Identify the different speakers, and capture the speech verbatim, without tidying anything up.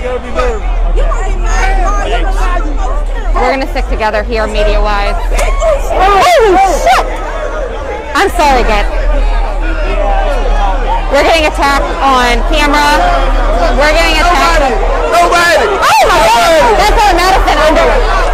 Speaker 1: gotta be nervous.
Speaker 2: We're gonna stick together here, media-wise. Holy shit! I'm sorry, guys. We're getting attacked on camera. We're getting attacked.
Speaker 1: Nobody!
Speaker 2: Oh my God! That's our Madison underwear.